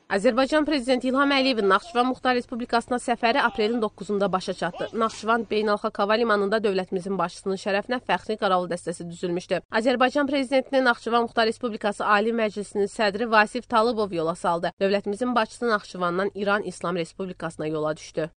Azərbaycan Prezidenti İlham Əliyevin Naxçıvan Muxtar Respublikasına səfəri aprelin 9-da başa çatdı. Naxçıvan Beynəlxalq Hava Limanında dövlətimizin başçısının şərəfinə fəxri qaravul dəstəsi düzülmüşdü. Azərbaycan Prezidentini Naxçıvan Muxtar Respublikası Ali Məclisinin sədri Vasif Talıbov yola saldı. Dövlətimizin başçısı Naxçıvandan İran İslam Respublikasına yola düşdü.